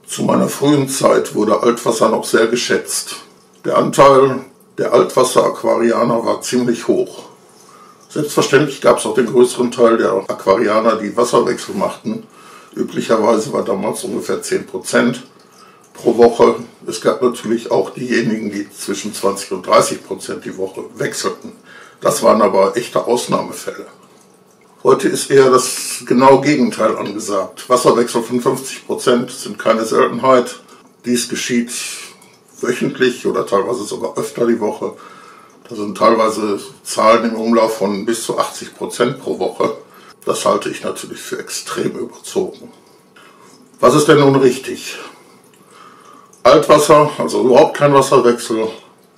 Zu meiner frühen Zeit wurde Altwasser noch sehr geschätzt. Der Anteil der Altwasser-Aquarianer war ziemlich hoch. Selbstverständlich gab es auch den größeren Teil der Aquarianer, die Wasserwechsel machten. Üblicherweise war damals ungefähr 10% pro Woche. Es gab natürlich auch diejenigen, die zwischen 20 und 30% die Woche wechselten. Das waren aber echte Ausnahmefälle. Heute ist eher das genaue Gegenteil angesagt. Wasserwechsel von 50% sind keine Seltenheit. Dies geschieht wöchentlich oder teilweise sogar öfter die Woche. Da sind teilweise Zahlen im Umlauf von bis zu 80% pro Woche. Das halte ich natürlich für extrem überzogen. Was ist denn nun richtig? Altwasser, also überhaupt kein Wasserwechsel,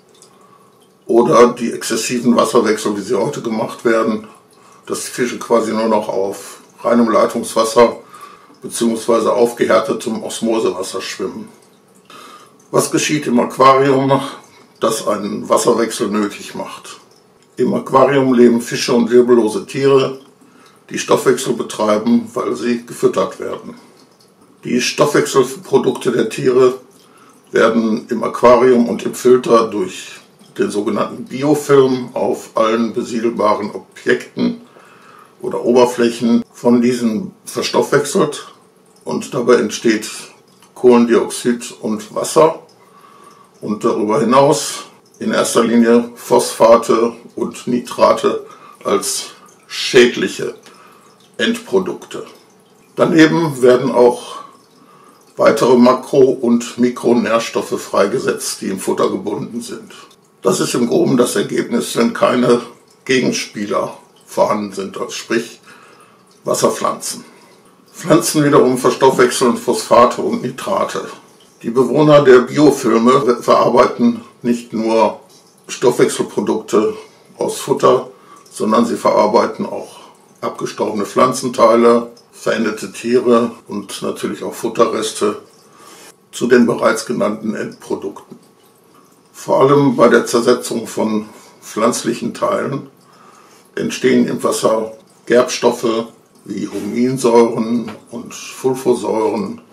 oder die exzessiven Wasserwechsel, wie sie heute gemacht werden, dass die Fische quasi nur noch auf reinem Leitungswasser bzw. aufgehärtetem Osmosewasser schwimmen. Was geschieht im Aquarium, das einen Wasserwechsel nötig macht? Im Aquarium leben Fische und wirbellose Tiere, die Stoffwechsel betreiben, weil sie gefüttert werden. Die Stoffwechselprodukte der Tiere werden im Aquarium und im Filter durch den sogenannten Biofilm auf allen besiedelbaren Objekten oder Oberflächen von diesen verstoffwechselt und dabei entsteht Kohlendioxid und Wasser und darüber hinaus in erster Linie Phosphate und Nitrate als schädliche Endprodukte. Daneben werden auch weitere Makro- und Mikronährstoffe freigesetzt, die im Futter gebunden sind. Das ist im Groben das Ergebnis, wenn keine Gegenspieler vorhanden sind, also sprich Wasserpflanzen. Pflanzen wiederum verstoffwechseln Phosphate und Nitrate. Die Bewohner der Biofilme verarbeiten nicht nur Stoffwechselprodukte aus Futter, sondern sie verarbeiten auch abgestorbene Pflanzenteile, verendete Tiere und natürlich auch Futterreste zu den bereits genannten Endprodukten. Vor allem bei der Zersetzung von pflanzlichen Teilen entstehen im Wasser Gerbstoffe wie Huminsäuren und Sulfosäuren.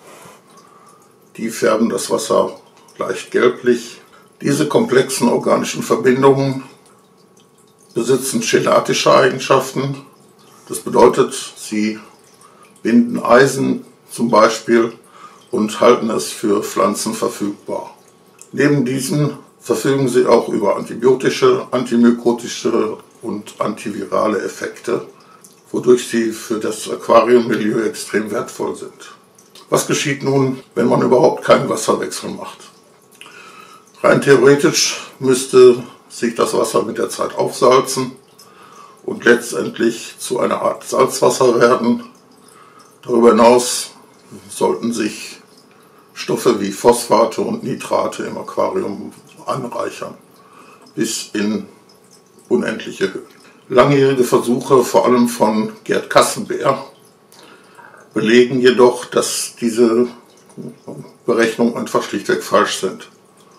Die färben das Wasser leicht gelblich. Diese komplexen organischen Verbindungen besitzen chelatische Eigenschaften. Das bedeutet, sie binden Eisen zum Beispiel und halten es für Pflanzen verfügbar. Neben diesen verfügen sie auch über antibiotische, antimykotische und antivirale Effekte, wodurch sie für das Aquariummilieu extrem wertvoll sind. Was geschieht nun, wenn man überhaupt keinen Wasserwechsel macht? Rein theoretisch müsste sich das Wasser mit der Zeit aufsalzen und letztendlich zu einer Art Salzwasser werden. Darüber hinaus sollten sich Stoffe wie Phosphate und Nitrate im Aquarium anreichern, bis in unendliche Höhen. Langjährige Versuche, vor allem von Gerd Kassenbeer, belegen jedoch, dass diese Berechnungen einfach schlichtweg falsch sind.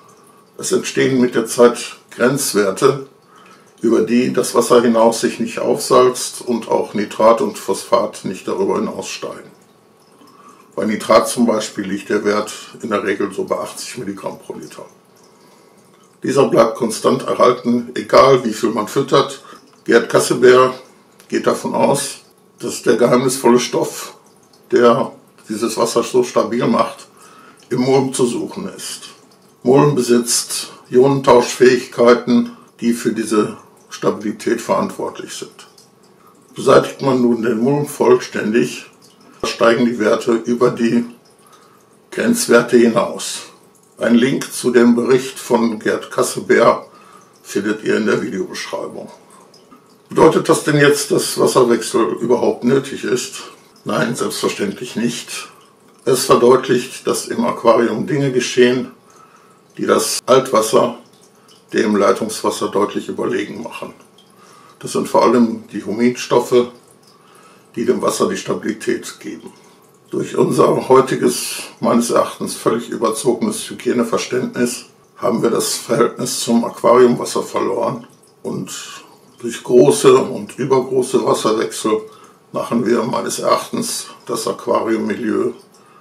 Es entstehen mit der Zeit Grenzwerte, über die das Wasser hinaus sich nicht aufsalzt und auch Nitrat und Phosphat nicht darüber hinaus steigen. Bei Nitrat zum Beispiel liegt der Wert in der Regel so bei 80 Milligramm pro Liter. Dieser bleibt konstant erhalten, egal wie viel man füttert. Gerd Kassenbeer geht davon aus, dass der geheimnisvolle Stoff, der dieses Wasser so stabil macht, im Mulm zu suchen ist. Mulm besitzt Ionentauschfähigkeiten, die für diese Stabilität verantwortlich sind. Beseitigt man nun den Mulm vollständig, steigen die Werte über die Grenzwerte hinaus. Ein Link zu dem Bericht von Gerd Kassenbeer findet ihr in der Videobeschreibung. Bedeutet das denn jetzt, dass Wasserwechsel überhaupt nötig ist? Nein, selbstverständlich nicht. Es verdeutlicht, dass im Aquarium Dinge geschehen, die das Altwasser dem Leitungswasser deutlich überlegen machen. Das sind vor allem die Huminstoffe, die dem Wasser die Stabilität geben. Durch unser heutiges, meines Erachtens völlig überzogenes Hygieneverständnis haben wir das Verhältnis zum Aquariumwasser verloren und durch große und übergroße Wasserwechsel machen wir meines Erachtens das Aquariummilieu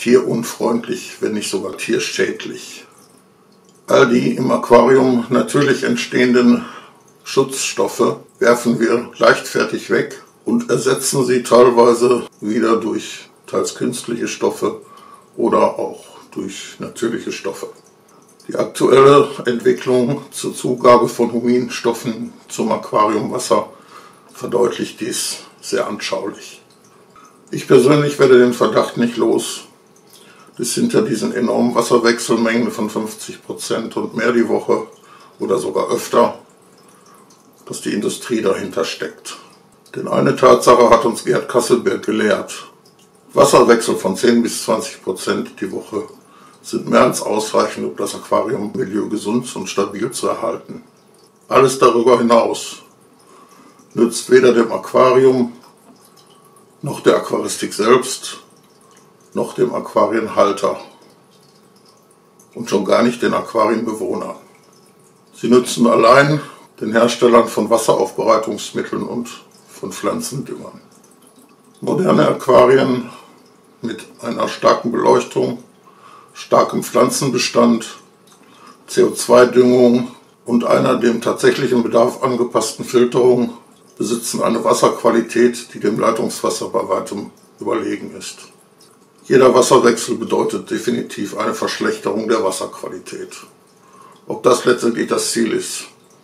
tierunfreundlich, wenn nicht sogar tierschädlich. All die im Aquarium natürlich entstehenden Schutzstoffe werfen wir leichtfertig weg und ersetzen sie teilweise wieder durch teils künstliche Stoffe oder auch durch natürliche Stoffe. Die aktuelle Entwicklung zur Zugabe von Huminstoffen zum Aquariumwasser verdeutlicht dies sehr anschaulich. Ich persönlich werde den Verdacht nicht los, dass hinter diesen enormen Wasserwechselmengen von 50% und mehr die Woche oder sogar öfter, dass die Industrie dahinter steckt. Denn eine Tatsache hat uns Gerd Kasselberg gelehrt: Wasserwechsel von 10 bis 20% die Woche sind mehr als ausreichend, um das Aquariummilieu gesund und stabil zu erhalten. Alles darüber hinaus nützt weder dem Aquarium, noch der Aquaristik selbst, noch dem Aquarienhalter und schon gar nicht den Aquarienbewohnern. Sie nützen allein den Herstellern von Wasseraufbereitungsmitteln und von Pflanzendüngern. Moderne Aquarien mit einer starken Beleuchtung, starkem Pflanzenbestand, CO2-Düngung und einer dem tatsächlichen Bedarf angepassten Filterung besitzen eine Wasserqualität, die dem Leitungswasser bei weitem überlegen ist. Jeder Wasserwechsel bedeutet definitiv eine Verschlechterung der Wasserqualität. Ob das letztendlich das Ziel ist,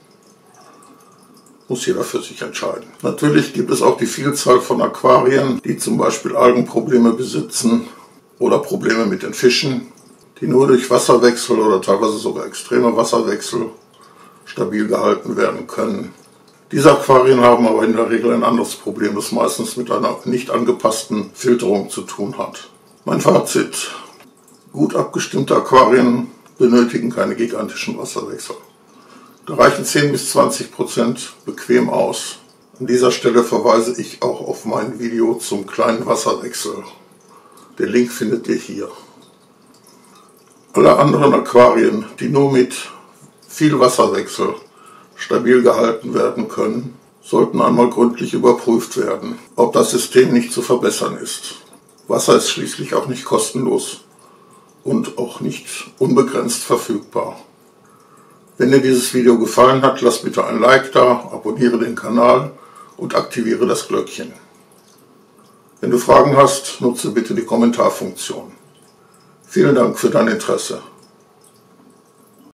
muss jeder für sich entscheiden. Natürlich gibt es auch die Vielzahl von Aquarien, die zum Beispiel Algenprobleme besitzen oder Probleme mit den Fischen, die nur durch Wasserwechsel oder teilweise sogar extreme Wasserwechsel stabil gehalten werden können. Diese Aquarien haben aber in der Regel ein anderes Problem, das meistens mit einer nicht angepassten Filterung zu tun hat. Mein Fazit: Gut abgestimmte Aquarien benötigen keine gigantischen Wasserwechsel. Da reichen 10 bis 20% bequem aus. An dieser Stelle verweise ich auch auf mein Video zum kleinen Wasserwechsel. Den Link findet ihr hier. Alle anderen Aquarien, die nur mit viel Wasserwechsel stabil gehalten werden können, sollten einmal gründlich überprüft werden, ob das System nicht zu verbessern ist. Wasser ist schließlich auch nicht kostenlos und auch nicht unbegrenzt verfügbar. Wenn dir dieses Video gefallen hat, lass bitte ein Like da, abonniere den Kanal und aktiviere das Glöckchen. Wenn du Fragen hast, nutze bitte die Kommentarfunktion. Vielen Dank für dein Interesse.